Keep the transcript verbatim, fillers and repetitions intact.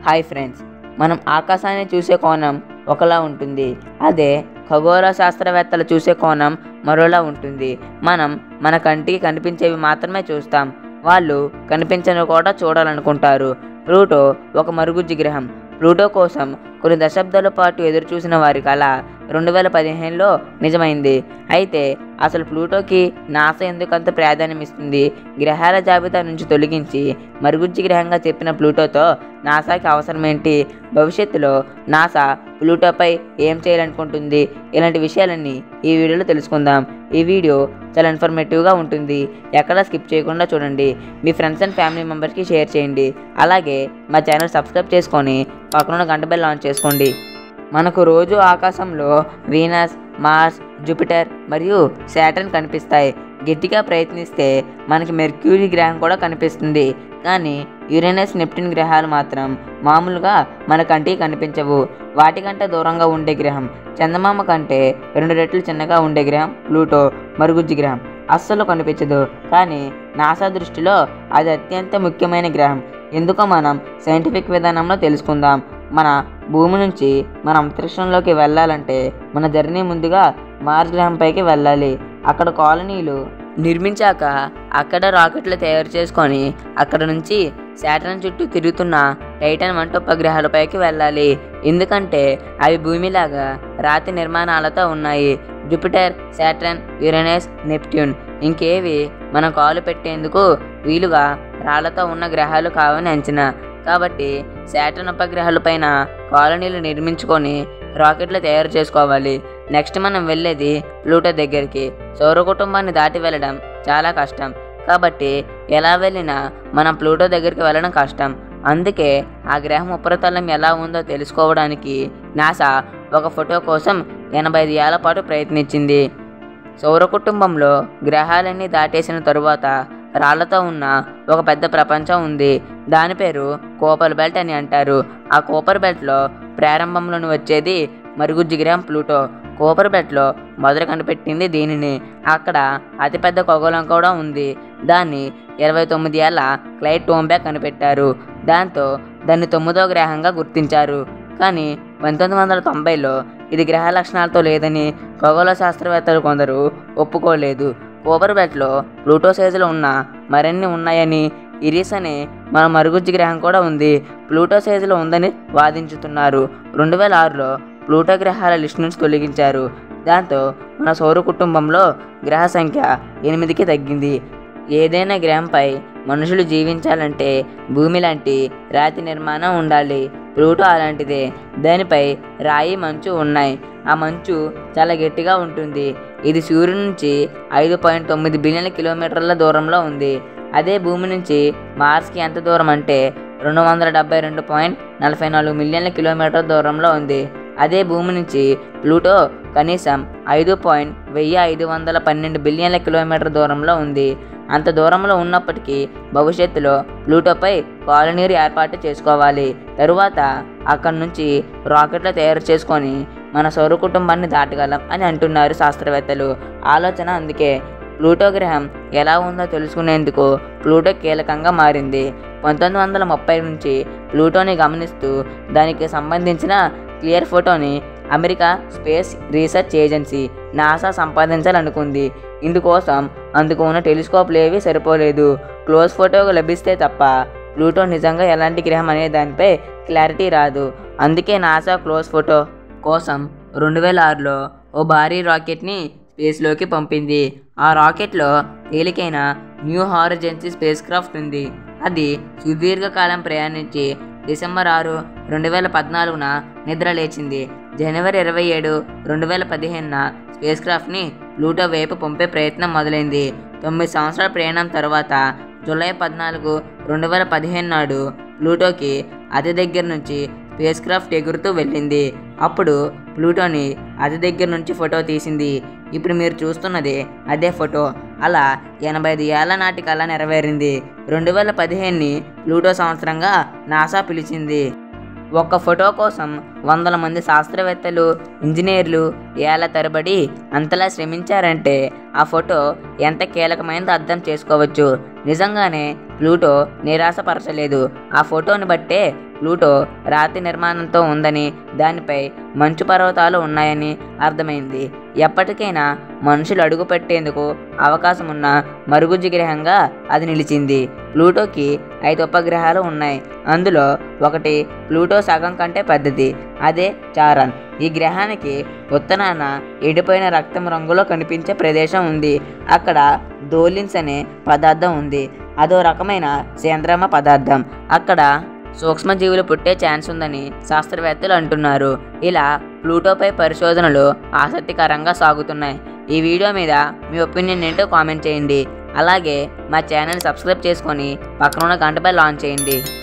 Hi friends, మనం ఆకాశాన్ని చూసే కోణం ఒకలా ఉంటుంది. అదే ఖగోళ శాస్త్రవేత్తలు చూసే కోణం మరోలా ఉంటుంది. మనం మన కంటికి కనిపించేవి మాత్రమే చూస్తాం, వాళ్ళు కనిపించని కూడా చూడాలనుకుంటారు. ప్లూటో ఒక మరుగుజ్జు గ్రహం. ప్లూటో కోసం కొన్ని దశాబ్దాల పాటు ఎదురుచూసిన వారి కళ రెండు వేల పదిహేనులో నిజమైంది. అయితే అసలు ప్లూటోకి నాసా ఎందుకంత ప్రాధాన్యం ఇస్తుంది? గ్రహాల జాబితా నుంచి తొలగించి మరుగుజ్జు గ్రహంగా చెప్పిన ప్లూటోతో నాసాకి అవసరం ఏంటి? భవిష్యత్తులో నాసా ప్లూటోపై ఏం చేయాలనుకుంటుంది? ఇలాంటి విషయాలన్నీ ఈ వీడియోలో తెలుసుకుందాం. ఈ వీడియో చాలా ఇన్ఫర్మేటివ్గా ఉంటుంది. ఎక్కడా స్కిప్ చేయకుండా చూడండి. మీ ఫ్రెండ్స్ అండ్ ఫ్యామిలీ మెంబర్స్కి షేర్ చేయండి. అలాగే మా ఛానల్ సబ్స్క్రైబ్ చేసుకొని పక్కన గంట బెల్ ఆన్ చేసుకోండి. మనకు రోజు ఆకాశంలో వీనస్, మార్స్, జూపిటర్ మరియు శాటర్న్ కనిపిస్తాయి. గట్టిగా ప్రయత్నిస్తే మనకి మెర్క్యూరీ గ్రహం కూడా కనిపిస్తుంది. కానీ యురేనస్, నెప్ట్యూన్ గ్రహాలు మాత్రం మామూలుగా మన కంటికి కనిపించవు. వాటికంటే దూరంగా ఉండే గ్రహం, చందమామ కంటే రెండు రెట్లు చిన్నగా ఉండే గ్రహం ప్లూటో, మరుగుజ్జు గ్రహం. అస్సలు కనిపించదు, కానీ నాసా దృష్టిలో అది అత్యంత ముఖ్యమైన గ్రహం. ఎందుకో మనం సైంటిఫిక్ విధానంలో తెలుసుకుందాం. మన భూమి నుంచి మన అంతరిక్షంలోకి వెళ్ళాలంటే మన జర్నీ ముందుగా మార్స్ గ్రహంపైకి వెళ్ళాలి. అక్కడ కాలనీలు నిర్మించాక అక్కడ రాకెట్లు తయారు చేసుకొని అక్కడ నుంచి శాటర్న్ చుట్టూ తిరుగుతున్న టైటాన్ వంటి ఉపగ్రహాలపైకి వెళ్ళాలి. ఎందుకంటే అవి భూమిలాగా రాతి నిర్మాణాలతో ఉన్నాయి. జూపిటర్, శాటర్న్, యురేనస్, నెప్ట్యూన్ ఇంకేవి మనం కాలు పెట్టేందుకు వీలుగా రాళ్లతో ఉన్న గ్రహాలు కావని అంచనా. కాబట్టి శాటర్న్ ఉపగ్రహాలపైన కాలనీలు నిర్మించుకొని రాకెట్లు తయారు చేసుకోవాలి. నెక్స్ట్ మనం వెళ్ళేది ప్లూటో దగ్గరికి. సౌర కుటుంబాన్ని దాటి వెళ్ళడం చాలా కష్టం. కాబట్టి ఎలా వెళ్ళినా మనం ప్లూటో దగ్గరికి వెళ్ళడం కష్టం. అందుకే ఆ గ్రహం ఉపరితలం ఎలా ఉందో తెలుసుకోవడానికి నాసా ఒక ఫోటో కోసం ఎనభై ఐదు ఏళ్ల పాటు ప్రయత్నించింది. సౌర కుటుంబంలో గ్రహాలన్నీ దాటేసిన తరువాత రాళ్లతో ఉన్న ఒక పెద్ద ప్రపంచం ఉంది. దాని పేరు కోపర్ బెల్ట్ అని అంటారు. ఆ కోపర్ బెల్ట్లో ప్రారంభంలోని వచ్చేది మరుగుజ్జు గ్రహం ప్లూటో. కోపర్ బెల్ట్లో మొదట కనిపెట్టింది దీనిని. అక్కడ అతిపెద్ద ఖగోళం కూడా ఉంది. దాన్ని ఇరవై తొమ్మిది ఏళ్ల క్లైడ్ టోంబ్యాక్ కనిపెట్టారు. దాంతో దాన్ని తొమ్మిదో గ్రహంగా గుర్తించారు. కానీ పంతొమ్మిది వందల తొంభైలో ఇది గ్రహ లక్షణాలతో లేదని ఖగోళ శాస్త్రవేత్తలు కొందరు ఒప్పుకోలేదు. కోపర్ బెల్ట్లో ప్లూటో సైజులో ఉన్న మరిన్ని ఉన్నాయని, ఇరిస్ అనే మన మరుగుజ్జు గ్రహం కూడా ఉంది, ప్లూటో సైజులో ఉందని వాదించుతున్నారు. రెండు వేల ఆరులో ప్లూటో గ్రహాల లిస్ట్ నుంచి తొలగించారు. దాంతో మన సౌర కుటుంబంలో గ్రహ సంఖ్య ఎనిమిదికి తగ్గింది. ఏదైనా గ్రహంపై మనుషులు జీవించాలంటే భూమి లాంటి రాతి నిర్మాణం ఉండాలి. ప్లూటో అలాంటిదే. దానిపై రాయి, మంచు ఉన్నాయి. ఆ మంచు చాలా గట్టిగా ఉంటుంది. ఇది సూర్యుడి నుంచి ఐదు పాయింట్ తొమ్మిది బిలియన్ల కిలోమీటర్ల దూరంలో ఉంది. అదే భూమి నుంచి మార్స్కి ఎంత దూరం అంటే రెండు వందల డెబ్బై రెండు పాయింట్ నలభై నాలుగు మిలియన్ల కిలోమీటర్ల దూరంలో ఉంది. అదే భూమి నుంచి ప్లూటో కనీసం ఐదు పాయింట్ వెయ్యి ఐదు వందల పన్నెండు బిలియన్ల కిలోమీటర్ దూరంలో ఉంది. అంత దూరంలో ఉన్నప్పటికీ భవిష్యత్తులో ప్లూటోపై కాలనీలు ఏర్పాటు చేసుకోవాలి. తరువాత అక్కడి నుంచి రాకెట్లు తయారు చేసుకొని మన సౌర కుటుంబాన్ని దాటగలం అని అంటున్నారు శాస్త్రవేత్తలు. ఆలోచన అందుకే. ప్లూటో గ్రహం ఎలా ఉందో తెలుసుకునేందుకు ప్లూటో కీలకంగా మారింది. పంతొమ్మిది వందల ముప్పై నుంచి ప్లూటోని గమనిస్తూ దానికి సంబంధించిన క్లియర్ ఫోటోని America space research agency NASA సంపాదించాలనుకుంది. ఇందుకోసం అందుకు ఉన్న టెలిస్కోప్లు ఏవి సరిపోలేదు. క్లోజ్ ఫోటో లభిస్తే తప్ప ప్లూటో నిజంగా ఎలాంటి గ్రహం అనే దానిపై క్లారిటీ రాదు. అందుకే నాసా క్లోజ్ ఫోటో కోసం రెండు వేల ఆరులో ఓ భారీ రాకెట్ని స్పేస్లోకి పంపింది. ఆ రాకెట్లో తేలికైన న్యూ హారిజన్స్ స్పేస్ క్రాఫ్ట్ ఉంది. అది సుదీర్ఘకాలం ప్రయాణించి డిసెంబర్ ఆరు రెండు వేల పద్నాలుగున నిద్ర లేచింది. జనవరి ఇరవై ఏడు రెండు వేల పదిహేనున స్పేస్ క్రాఫ్ట్ని ప్లూటో వైపు పంపే ప్రయత్నం మొదలైంది. తొమ్మిది సంవత్సరాల ప్రయాణం తర్వాత జూలై పద్నాలుగు రెండు వేల పదిహేను నాడు ప్లూటోకి అతి దగ్గర నుంచి స్పేస్ క్రాఫ్ట్ ఎగురుతూ వెళ్ళింది. అప్పుడు ప్లూటోని అతి దగ్గర నుంచి ఫోటో తీసింది. ఇప్పుడు మీరు చూస్తున్నది అదే ఫోటో. అలా ఎనభై ఐదు ఏళ్ల నాటి కళ నెరవేరింది. రెండు వేల పదిహేనుని ప్లూటో సంవత్సరంగా నాసా పిలిచింది. ఒక్క ఫోటో కోసం వందల మంది శాస్త్రవేత్తలు, ఇంజనీర్లు ఏళ్ల తరబడి అంతలా శ్రమించారంటే ఆ ఫోటో ఎంత కీలకమైనదో అర్థం చేసుకోవచ్చు. నిజంగానే ప్లూటో నిరాశపరచలేదు. ఆ ఫోటోని బట్టే ప్లూటో రాతి నిర్మాణంతో ఉందని, దానిపై మంచు పర్వతాలు ఉన్నాయని అర్థమైంది. ఎప్పటికైనా మనుషులు అడుగు పెట్టేందుకు అవకాశం ఉన్న మరుగుజ్జు గ్రహంగా అది నిలిచింది. ప్లూటోకి ఐదు ఉపగ్రహాలు ఉన్నాయి. అందులో ఒకటి ప్లూటో సగం కంటే పెద్దది. అదే చారన్. ఈ గ్రహానికి ఉత్తరాన ఎండిపోయిన రక్తం రంగులో కనిపించే ప్రదేశం ఉంది. అక్కడ దోలిన్స్ అనే పదార్థం ఉంది. అదో రకమైన సేంద్రమ పదార్థం. అక్కడ సూక్ష్మజీవులు పుట్టే ఛాన్స్ ఉందని శాస్త్రవేత్తలు అంటున్నారు. ఇలా ప్లూటోపై పరిశోధనలు ఆసక్తికరంగా సాగుతున్నాయి. ఈ వీడియో మీద మీ ఒపీనియన్ ఏంటో కామెంట్ చేయండి. అలాగే మా ఛానల్ సబ్స్క్రైబ్ చేసుకొని పక్కన ఉన్న గంట బెల్ ఆన్ చేయండి.